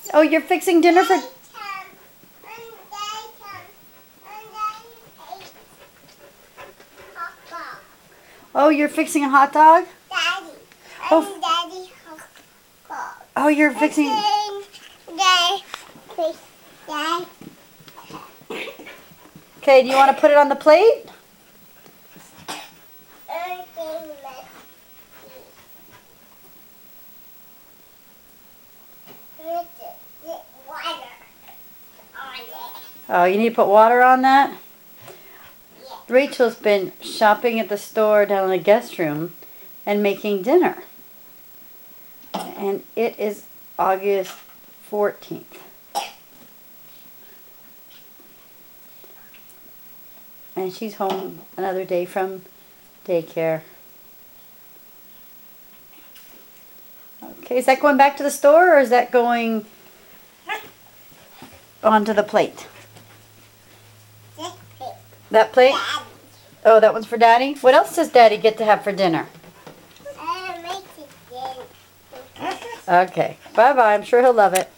Oh, you're fixing dinner for... Oh, you're fixing a hot dog? Daddy. Oh. Daddy hot dog. Oh, you're fixing... Daddy. Okay, do you want to put it on the plate? Oh, you need to put water on that? Yeah. Rachel's been shopping at the store down in the guest room and making dinner. And it is August 14th. And she's home another day from daycare. Okay, is that going back to the store or is that going onto the plate? That plate? Daddy. Oh, that one's for Daddy? What else does Daddy get to have for dinner? Make it dinner. Okay, bye-bye. I'm sure he'll love it.